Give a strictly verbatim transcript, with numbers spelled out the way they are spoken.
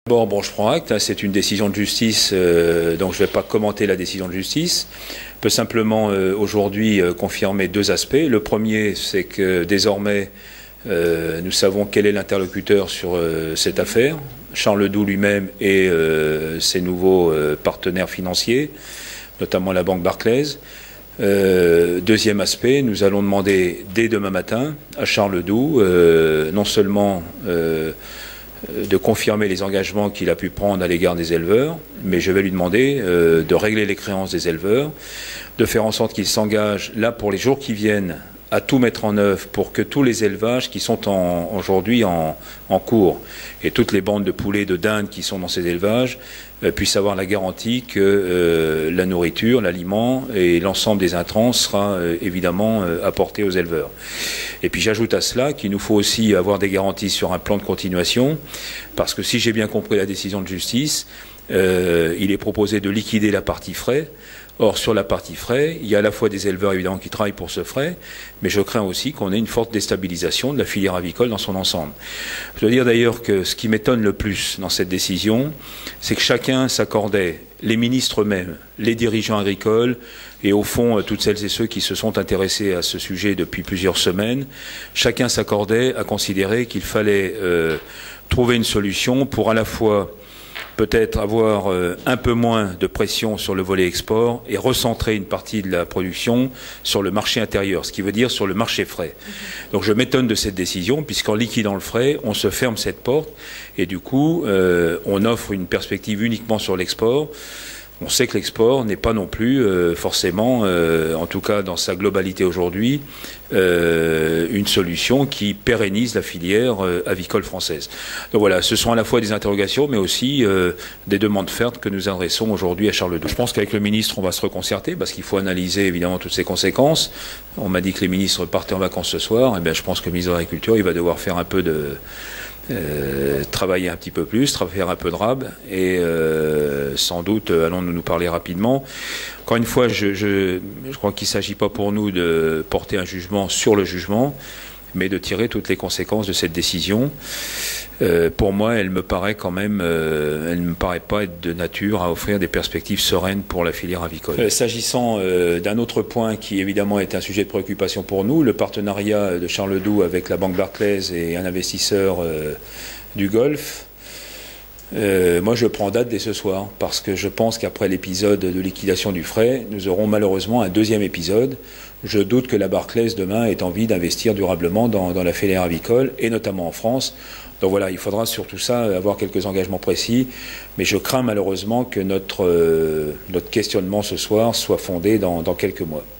Bon, bon, je prends acte, hein, c'est une décision de justice, euh, donc je ne vais pas commenter la décision de justice. Je peux simplement euh, aujourd'hui euh, confirmer deux aspects. Le premier, c'est que désormais, euh, nous savons quel est l'interlocuteur sur euh, cette affaire, Charles Ledoux lui-même et euh, ses nouveaux euh, partenaires financiers, notamment la banque Barclays. Euh, deuxième aspect, nous allons demander dès demain matin à Charles Ledoux, euh, non seulement euh, de confirmer les engagements qu'il a pu prendre à l'égard des éleveurs, mais je vais lui demander euh, de régler les créances des éleveurs, de faire en sorte qu'il s'engage là pour les jours qui viennent à tout mettre en œuvre pour que tous les élevages qui sont en, aujourd'hui en, en cours et toutes les bandes de poulets, de dindes qui sont dans ces élevages euh, puissent avoir la garantie que euh, la nourriture, l'aliment et l'ensemble des intrants sera euh, évidemment euh, apporté aux éleveurs. Et puis j'ajoute à cela qu'il nous faut aussi avoir des garanties sur un plan de continuation, parce que si j'ai bien compris la décision de justice, euh, il est proposé de liquider la partie frais. Or, sur la partie frais, il y a à la fois des éleveurs évidemment qui travaillent pour ce frais, mais je crains aussi qu'on ait une forte déstabilisation de la filière avicole dans son ensemble. Je dois dire d'ailleurs que ce qui m'étonne le plus dans cette décision, c'est que chacun s'accordait, les ministres eux-mêmes, les dirigeants agricoles et au fond toutes celles et ceux qui se sont intéressés à ce sujet depuis plusieurs semaines, chacun s'accordait à considérer qu'il fallait euh, trouver une solution pour à la fois peut-être avoir euh, un peu moins de pression sur le volet export et recentrer une partie de la production sur le marché intérieur, ce qui veut dire sur le marché frais. Donc je m'étonne de cette décision, puisqu'en liquidant le frais, on se ferme cette porte et du coup, euh, on offre une perspective uniquement sur l'export. On sait que l'export n'est pas non plus euh, forcément, euh, en tout cas dans sa globalité aujourd'hui, euh, une solution qui pérennise la filière euh, avicole française. Donc voilà, ce sont à la fois des interrogations, mais aussi euh, des demandes fermes que nous adressons aujourd'hui à Charles Ledoux. Je pense qu'avec le ministre, on va se reconcerter, parce qu'il faut analyser évidemment toutes ces conséquences. On m'a dit que les ministres partaient en vacances ce soir. Eh bien, je pense que le ministre de l'Agriculture, il va devoir faire un peu de... Euh, travailler un petit peu plus, travailler un peu de rab et euh, sans doute euh, allons-nous nous parler rapidement. Encore une fois, je, je, je crois qu'il ne s'agit pas pour nous de porter un jugement sur le jugement, mais de tirer toutes les conséquences de cette décision. Euh, pour moi, elle me paraît quand même, euh, elle ne me paraît pas être de nature à offrir des perspectives sereines pour la filière avicole. Euh, S'agissant euh, d'un autre point qui évidemment est un sujet de préoccupation pour nous, le partenariat de Charles Ledoux avec la banque Barclays et un investisseur euh, du Golfe. Euh, moi, je prends date dès ce soir, parce que je pense qu'après l'épisode de liquidation du frais, nous aurons malheureusement un deuxième épisode. Je doute que la Barclays demain ait envie d'investir durablement dans, dans la filière avicole, et notamment en France. Donc voilà, il faudra sur tout ça avoir quelques engagements précis, mais je crains malheureusement que notre, euh, notre questionnement ce soir soit fondé dans, dans quelques mois.